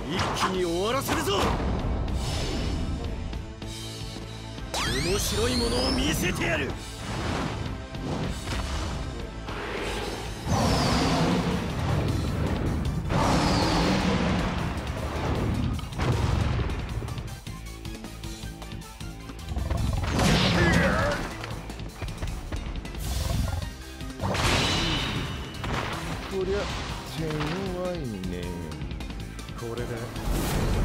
一気に終わらせるぞ。面白いものを見せてやる。こりゃ手強いね。これで